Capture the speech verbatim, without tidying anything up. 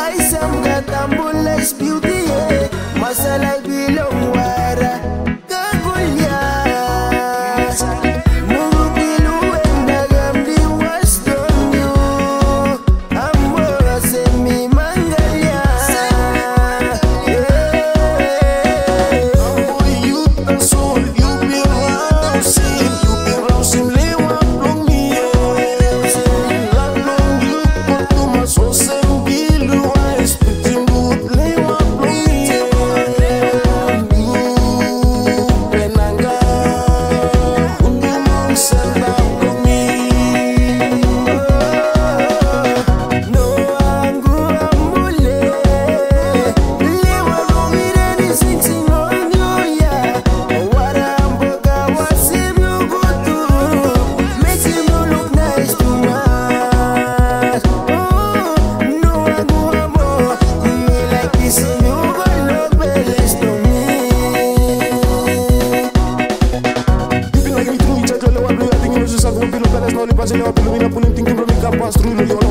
Ay sam gatambulas beauty eh. Masalah bilong wara kagulya. Mugilu endagam diwas donyo. Amor semi mangalya. Amor you tan sol you be rousing, you be rousing lewa plong me. Long you go to my soul sem bilu I spitting good lewa plong me. Penanga undu mong senda plong me. No angu ambule. Lewa lumire ni sing on you ya. Wara mboga wasimu kutu. Makes you look nice to us. Oh, no angu amor. Me like this you gon' look bells to me. You feel like me through each other, lewa blue, I think you know just how to feel better, no, lewa, lewa, lewa, lewa, lewa, lewa, lewa, lewa, lewa, lewa, lewa, lewa, lewa, lewa,